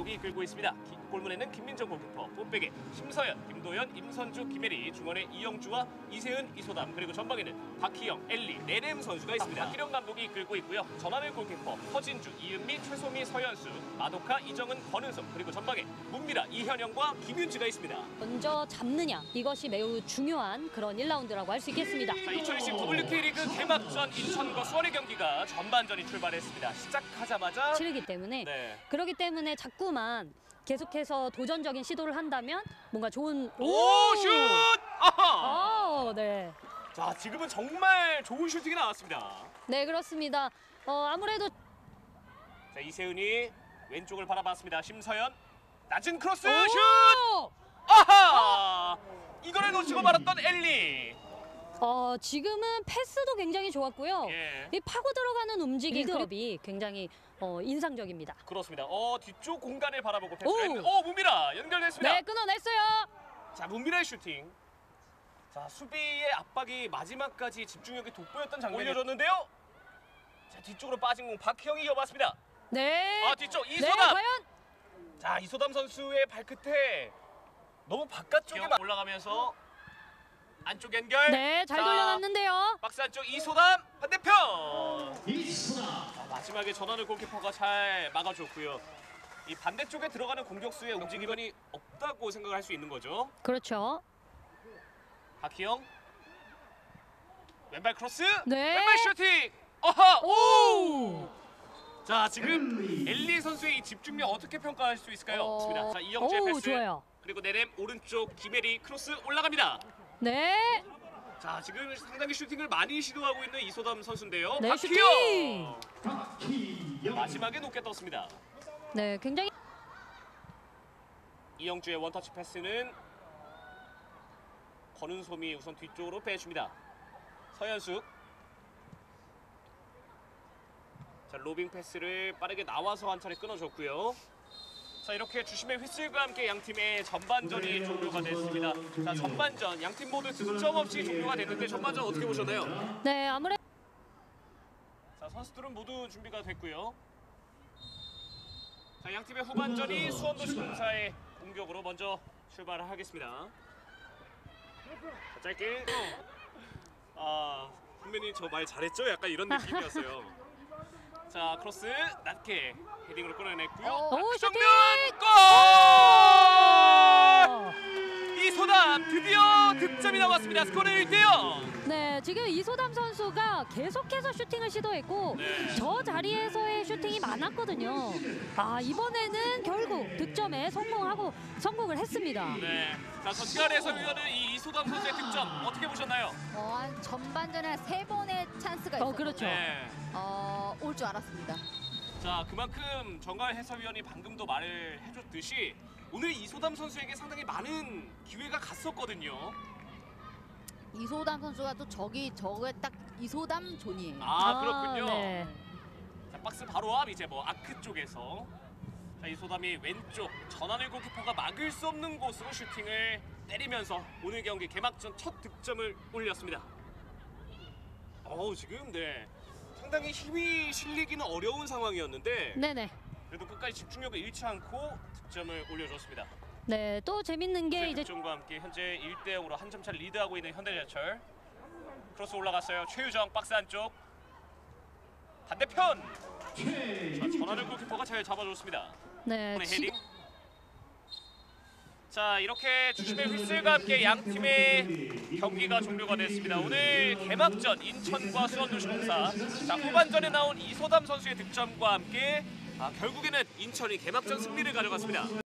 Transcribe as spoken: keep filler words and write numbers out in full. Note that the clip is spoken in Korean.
감독이 이끌고 있습니다. 기, 골문에는 김민정 골키퍼, 풋백에 심서연, 김도현, 임선주, 김혜리, 중원에 이영주와 이세은, 이소담, 그리고 전방에는 박희영, 엘리, 내렘 선수가 있습니다. 박기령 감독이 이끌고 있고요. 전하늘 골키퍼, 허진주, 이은미, 최소미, 서현수, 마도카, 이정은, 권은성, 그리고 전방에 문미라, 이현영과 김윤지가 있습니다. 먼저 잡느냐, 이것이 매우 중요한 그런 일 라운드라고 할 수 있겠습니다. 자, 이천이십 더블유케이리그 개막전 인천과 수원의 경기가 전반전이 출발했습니다. 시작하자마자 치르기 때문에 네. 그렇기 때문에 자꾸만 계속해서 도전적인 시도를 한다면 뭔가 좋은 오, 슛! 아하! 아, 네. 자, 지금은 정말 좋은 슈팅이 나왔습니다. 네, 그렇습니다. 어, 아무래도 자, 이세은이 왼쪽을 바라봤습니다. 심서연 낮은 크로스 오! 슛! 아하! 이거를 놓치고 말았던 엘리. 어, 지금은 패스도 굉장히 좋았고요. 예. 이 파고 들어가는 움직임이 굉장히 어, 인상적입니다. 그렇습니다. 어, 뒤쪽 공간을 바라보고 패스. 오! 어, 문미라 연결됐습니다. 네, 끊어냈어요. 자, 문미라의 슈팅. 자, 수비의 압박이 마지막까지 집중력이 돋보였던 장면이 올려줬는데요. 자, 뒤쪽으로 빠진 공 박희영이 이어봤습니다. 네. 아, 뒤쪽 네, 이소담. 과연 자, 이소담 선수의 발끝에 너무 바깥쪽에만 올라가면서 안쪽 연결. 네, 잘 자, 돌려놨는데요. 박스 안쪽 이소담 반대편. 이소담. 자, 마지막에 전하늘 골키퍼가 잘 막아줬고요. 이 반대쪽에 들어가는 공격수의 움직임이 없다고 생각할 수 있는 거죠. 그렇죠. 박희영. 왼발 크로스. 네. 왼발 슈팅. 어하. 오. 오! 자, 지금 엘리 선수의 이 집중력 어떻게 평가할 수 있을까요? 어... 자, 이영주의 오, 패스. 좋아요. 그리고 내렘 오른쪽 김혜리 크로스 올라갑니다. 네. 자, 지금 상당히 슈팅을 많이 시도하고 있는 이소담 선수인데요. 네, 박희영. 박희영. 마지막에 높게 떴습니다. 네, 굉장히 이영주의 원터치 패스는 권은솜이 우선 뒤쪽으로 빼줍니다. 서현숙. 자, 로빙 패스를 빠르게 나와서 한 차례 끊어줬고요. 자, 이렇게 주심의 휘슬과 함께 양팀의 전반전이 종료가 됐습니다. 자, 전반전 양팀 모두 득점 없이 종료가 됐는데 전반전 어떻게 보셨나요? 네, 아무래도 자, 선수들은 모두 준비가 됐고요. 자, 양팀의 후반전이 수원도시공사의 공격으로 먼저 출발을 하겠습니다. 자, 짧게. 아, 선배님 저 말 잘했죠? 약간 이런 느낌이었어요. 자, 크로스 낮게 헤딩으로 끌어냈고요. 오, 정면 슈팅! 골! 이소담 드디어 득점이 나왔습니다. 스코어는 일 대 영. 네, 지금 이소담 선수가 계속해서 슈팅을 시도했고 네. 저 자리에서의 슈팅이 많았거든요. 아, 이번에는 결국 득점에 성공하고 성공을 했습니다. 네. 자, 전갈 해설위원은 이 이소담 선수의 득점 어떻게 보셨나요? 어, 한 전반전에 한 세 번의 찬스가 있었고 어, 그렇죠. 네. 어, 올 줄 알았습니다. 자, 그만큼 정갈 해설위원이 방금도 말을 해줬듯이 오늘 이소담 선수에게 상당히 많은 기회가 갔었거든요. 이소담 선수가 또 저기 저거에 딱 이소담 존이에요. 아, 그렇군요. 네. 자, 박스 바로 앞 이제 뭐 아크 쪽에서 자, 이소담이 왼쪽 전하늘 골키퍼가 막을 수 없는 곳으로 슈팅을 때리면서 오늘 경기 개막전 첫 득점을 올렸습니다. 어우, 지금 네 상당히 힘이 실리기는 어려운 상황이었는데 네네. 그래도 끝까지 집중력을 잃지 않고 득점을 올려줬습니다. 네, 또 재밌는 게 이제 득점과 함께 현재 일 대 영으로 한 점 차를 리드하고 있는 현대제철. 크로스 올라갔어요. 최유정 박스 안쪽. 반대편. 자, 전하늘 골키퍼가 잘 잡아줬습니다. 네, 오늘 지금 헤딩. 자, 이렇게 주심의 휘슬과 함께 양 팀의 경기가 종료가 됐습니다. 오늘 개막전 인천과 수원도시공사. 자, 후반전에 나온 이소담 선수의 득점과 함께 아, 결국에는 인천이 개막전 승리를 가져갔습니다.